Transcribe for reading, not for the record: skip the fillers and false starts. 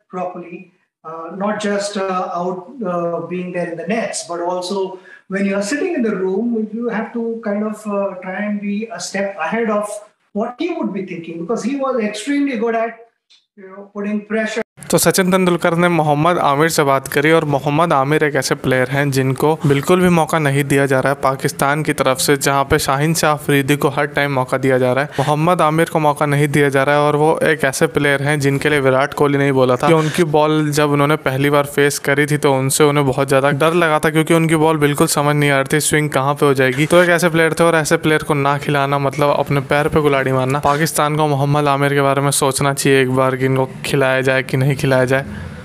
properly, not just out being there in the nets, but also when you are sitting in the room, you have to kind of try and be a step ahead of what he would be thinking, because he was extremely good at putting pressure. तो सचिन तेंदुलकर ने मोहम्मद आमिर से बात करी और मोहम्मद आमिर एक ऐसे player हैं जिनको बिल्कुल भी मौका नहीं दिया जा रहा है पाकिस्तान की तरफ से, जहां पे शाहीन शाह अफरीदी को हर टाइम मौका दिया जा रहा है, मोहम्मद आमिर को मौका नहीं दिया जा रहा है। और वो एक ऐसे प्लेयर हैं जिनके लिए विराट कोहली ने बोला था कि उनकी बॉल जब उन्होंने पहली बार फेस करी थी तो उनसे उन्हें बहुत ज़्यादा डर लगा था, क्योंकि उनकी बॉल बिल्कुल समझ नहीं आ रही थी स्विंग कहाँ पर हो जाएगी। तो एक ऐसे प्लेयर थे, और ऐसे प्लेयर को ना खिलाना मतलब अपने पैर पर गुलाड़ी मारना। पाकिस्तान को मोहम्मद आमिर के बारे में सोचना चाहिए एक बार कि इनको खिलाया जाए कि नहीं खिलाया जाए।